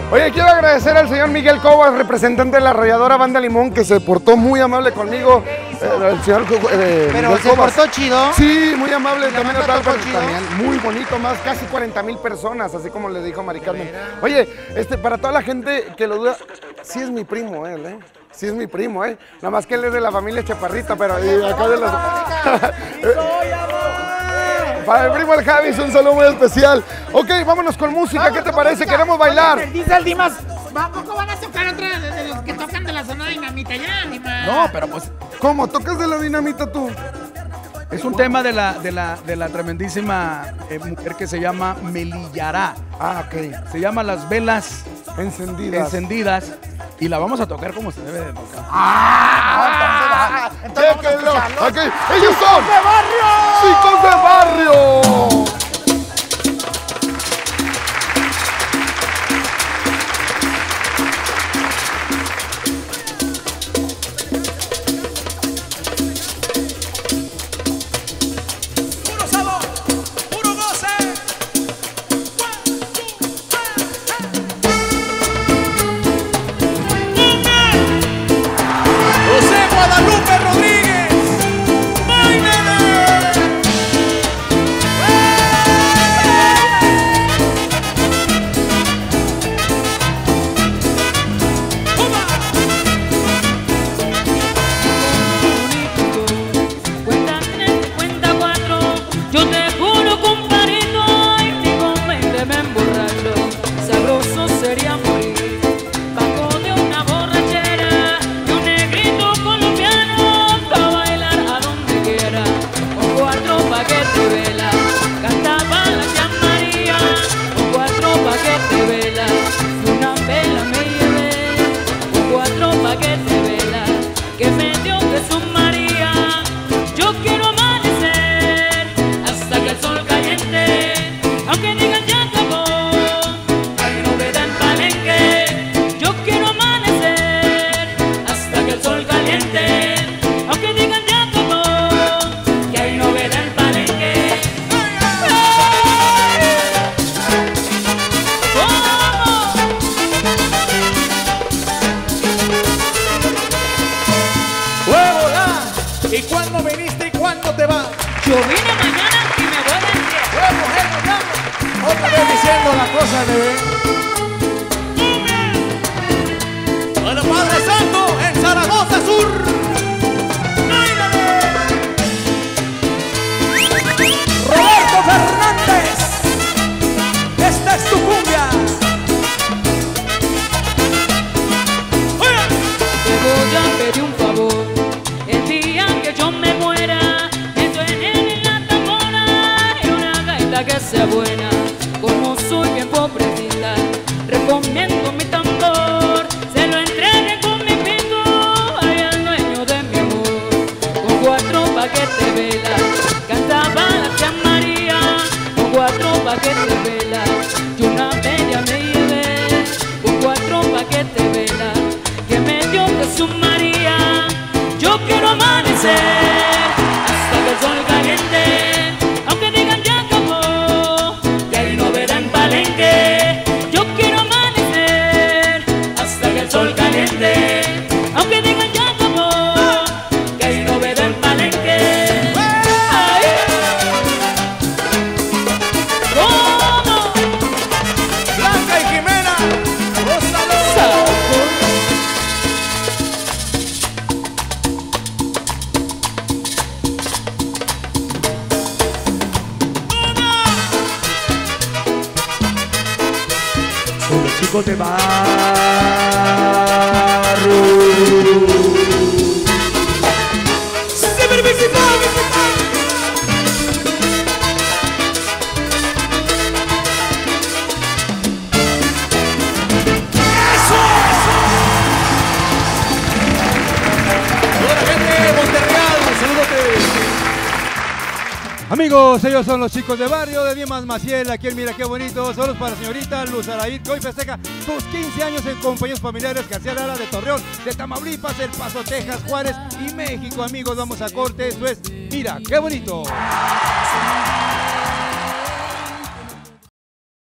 Oye, quiero agradecer al señor Miguel Cobas, representante de la arrolladora Banda Limón, que se portó muy amable conmigo. El señor Pero Miguel se Cobas. portó chido. Sí, muy amable. También, chido. también muy bonito, más casi 40,000 personas, así como le dijo Mari Carmen. Oye, para toda la gente que lo duda, sí es mi primo él, ¿eh? Sí es mi primo, ¿eh? Nada más que él es de la familia Chaparrita, pero acá de las... Para el primo el Javis, un saludo muy especial. Ok, vámonos con música, ¿qué te parece? Queremos bailar. Dice el Dimas, ¿poco van a tocar otra de los que tocan de la zona dinamita ya, Dimas? No, pero pues... ¿Cómo? ¿Tocas de la dinamita tú? Es un tema de la tremendísima mujer que se llama Melillará. Ah, ok. Se llama Las Velas Encendidas. Y la vamos a tocar como se debe de tocar. ¡Chéquenlo! Ok, ellos son Chicos de Barrio. Puro sabor, puro goce. José Guadalupe Rodríguez, ¡báilele! Cuenta 3, cuenta 4, yo te juro, compadrito, ay, ni con 20 me emborracho. Sabroso sería morir bajo de una borrachera y un negrito colombiano pa' bailar a donde quiera. Con 4 paquetes de vela cantaba la tía María. Con 4 paquetes de vela una vela me llevé. Con 4 paquetes de vela que me dio Jesús María. Yo quiero amanecer hasta que el sol caliente, aunque digan ya acabó, hay novedad en Palenque. Yo quiero amanecer hasta que el sol caliente, aunque digan ya acabó, que hay novedad en Palenque. ¡Huevola! ¿Y cuándo viniste y cuándo te vas? Yo vine mañana y me voy del día. Otra vez diciendo la cosa, bebé. Para Padre Santo en Zaragoza Sur. ¡Báilale! Roberto Fernández, esta es tu cumbia. Te voy a pedir un favor, el día que yo me muera, que suene en la tambora y una gaita que sea buena. Como soy bien pobrecita, recomiendo mi tambor, se lo entregue con mi pito ay, al dueño de mi amor. Con 4 paquetes de vela cantaba la tía María. Con 4 paquetes de vela y una media me llevé. Con 4 paquetes de vela que me dio Jesús María. Yo quiero amanecer hasta que el sol caliente, aunque digan ya acabó, que hay novedad en Palenque. Yo quiero amanecer hasta que el sol caliente, aunque digan ya acabó, que hay novedad en Palenque. Ay. ¿Cómo? Blanca y Jimena, gózalo. Son los chicos de barrio. Amigos, ellos son los chicos de barrio de Dimas Maciel, aquí en Mira Qué Bonito. Saludos para la señorita Luz Araid, que hoy festeja sus 15 años en compañías familiares García Lara de Torreón, de Tamaulipas, El Paso, Texas, Juárez y México. Amigos, vamos a corte, esto es Mira Qué Bonito.